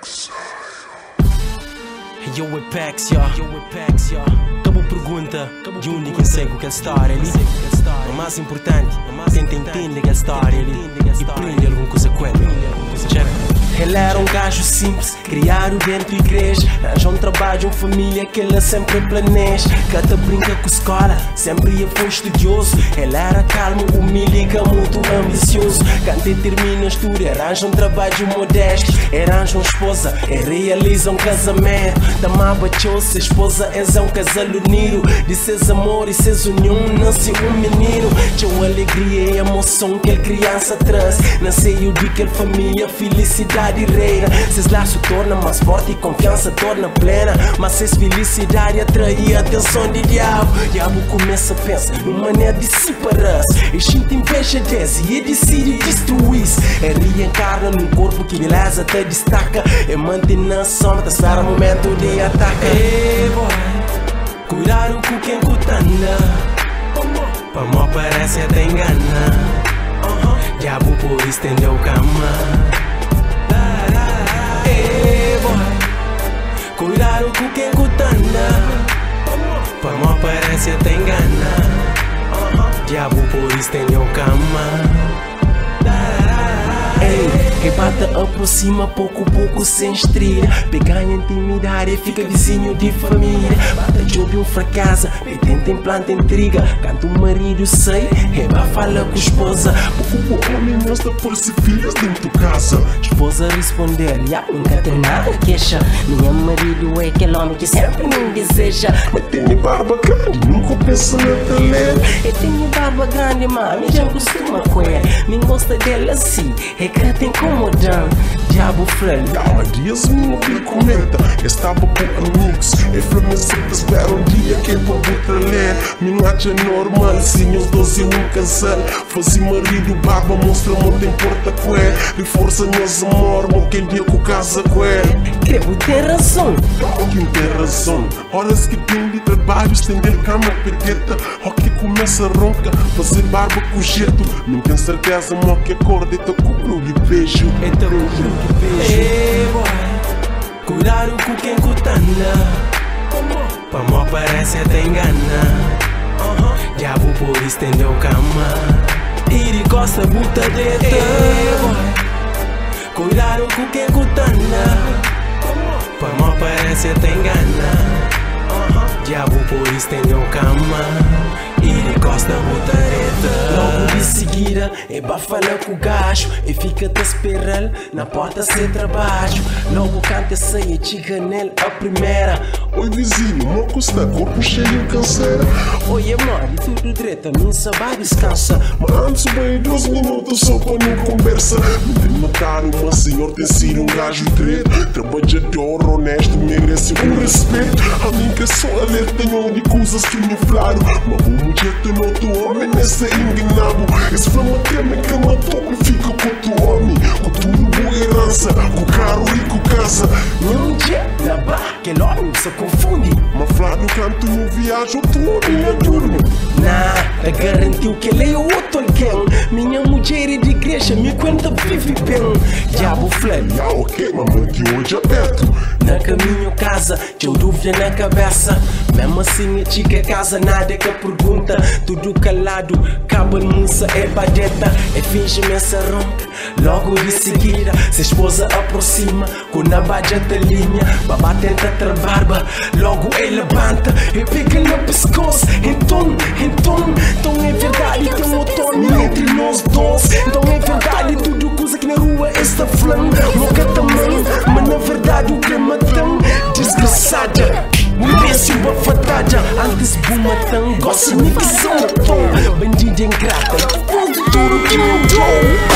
Yo, é Pax, ya. Acabou pergunta de onde quem segue aquela história ali. O mais importante, tenta entender aquela história ali e prende alguma coisa com ela. Ele era um gajo simples, criado dentro da igreja. Arranja um trabalho, uma família que ele sempre planeja. Cata brinca com escola, sempre foi estudioso. Ele era calmo, humilde e muito ambicioso. Quando ele termina a estudo, arranja um trabalho modesto. Arranja uma esposa e realiza um casamento. Tamava a esposa é um casal unido. De seus amores e seus união nasceu um menino. Tinha uma alegria e emoção que ele criança traz. Nasceu de aquela família, felicidade reina. Seus laços tornam mais forte e confiança torna plena. Mas seus felicidade atrai a atenção de diabo. Diabo começa a pensar numa maneira de separar-se. E sinto inveja desse e decide destruir-se. Ele reencarna num corpo que beleza te destaca. E mantém na sombra, espera o momento de ataque. Hey boy, cuidado com quem cutanda. Pra mó parece até engana. Diabo por estendeu cama. Hey boy, cuidado com quem cutanda. Pra mó parece até engana. Diabo por estendeu cama. Quem bate aproxima pouco a pouco sem estrela. Pegar intimidade e fica vizinho de família. Bata job um fracasso, e tenta implanta intriga. Quando o marido sai, reba fala com a esposa. O homem mostra por si filhos dentro de casa. Esposa responder, nunca tem nada queixa. Meu marido é aquele homem que sempre me deseja. Mas tem barba grande, nunca pensa na talento. Eu tenho barba grande, mami, já costuma com ele. Me gosta dela assim, é que tem incomodando. Diabo friend. Há dias me ouvi comenta, estava com amigos. E flamengo espera um dia que é para botar ler. Me não acha normal, sim, os dois e um casal. Fosse marido, barba, mostra muito importa com ele. Reforça meus amor, mas quem dia com casa com ele. Creio ter razão. Quem tem razão? Horas que tem de trabalho, estender cama pergueta. Ó que começa a ronca, fazer barba com jeito. Não tem certeza, mas que acorda e te cubro de beijo. Então cubro de beijo. Hey boy, cuidado com quem cutanda. Pra mó parece até engana. Diabo por estendeu cama. E de costa buta deta. Hey boy, cuidado com quem cutanda. Pra mó parece até engana. Diabo por estendeu cama. E de costa butareta. Logo de seguida, vai falar com o gajo. E fica te esperando na porta sem trabalho. Logo canta saia, chica nele a primeira. Oi vizinho, não custa corpo cheio de canseira. Oi amor, e tudo direito, não sabe descansa. Mas antes bem 2 minutos só para não conversa. Me mataram, mas senhor tem sido um gajo direito. Trabalhador, honesto, merece um respeito. A mim que só ler tenho de coisas que me falaram. Mas uma mulher tem outro homem, nessa enganado. Esse flama teme que matou e fica com outro homem. Com tudo boa herança, com carro e com casa. Não dia, na barra, aquele homem se confunde. Mas Flávio canto no viagem, outro homem eu durmo. Nada garantiu que ele é outro alguém. Minha mulher é de igreja, me conta vive bem. Diabo Flávio, ok, mamãe que hoje é perto. Na caminho casa, tinha dúvida na cabeça. Mesmo assim a chica casa, nada que pergunta. Tudo calado, caba moça é badeta. É finge-me essa ronca. Logo de seguida, se a esposa aproxima, com a baja da linha. Babá tenta ter barba, logo ele levanta e pega no pescoço. Então é verdade, tem um outono entre nós dois. Então é verdade, tudo coisa que na rua está falando. Louca também, mas na verdade o que é matão, desgraçada. Imbecil bafatada, antes bumatão. Gosta de que são tom, bandida ingrata. Tudo que mudou.